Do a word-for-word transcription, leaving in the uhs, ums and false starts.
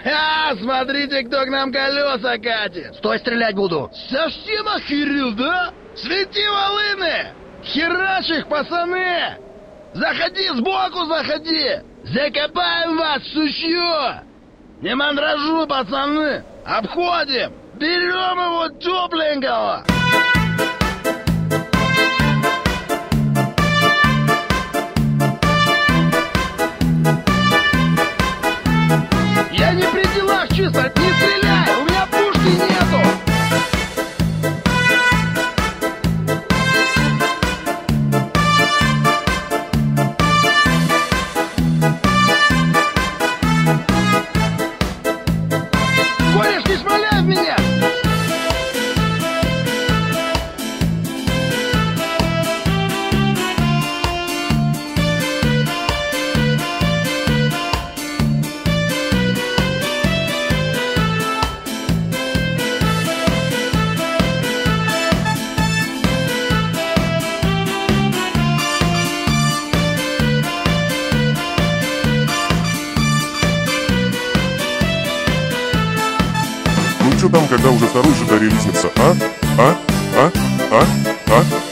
Ха, смотрите, кто к нам колеса катит. Стой, стрелять буду. Совсем охерел, да? Свети волыны! Херач их, пацаны! Заходи сбоку, заходи! Закопаем вас, сучье! Не мандражу, пацаны! Обходим! Берем его тепленького! Я не при делах чисто, не стреляй! У меня пушки нету! Кореш, не шмаляй в меня! Ну что там, когда уже второй же релизнется, а? А? А? А? А?